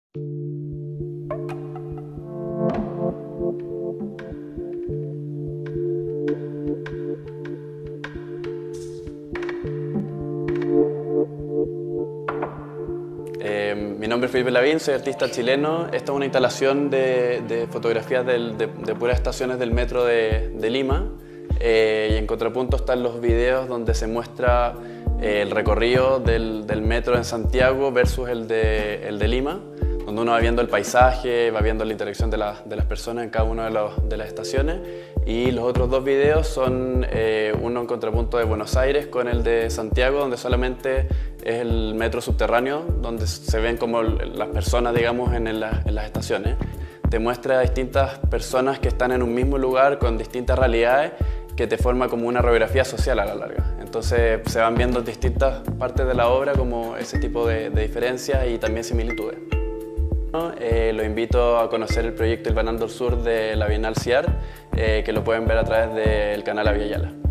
Mi nombre es Felipe Lavín, soy artista chileno. Esta es una instalación de fotografías de puras estaciones del metro de Lima. Y en contrapunto están los videos donde se muestra el recorrido del metro en Santiago versus el de Lima, donde uno va viendo el paisaje, va viendo la interacción de las personas en cada una de las estaciones. Y los otros dos videos son uno en contrapunto de Buenos Aires con el de Santiago, donde solamente es el metro subterráneo, donde se ven como las personas, digamos, en las estaciones. Te muestra a distintas personas que están en un mismo lugar con distintas realidades, que te forma como una radiografía social a la larga. Entonces se van viendo distintas partes de la obra como ese tipo de diferencias y también similitudes. Los invito a conocer el proyecto El Banando al Sur de la Bienal CIART, que lo pueden ver a través del canal Aviala.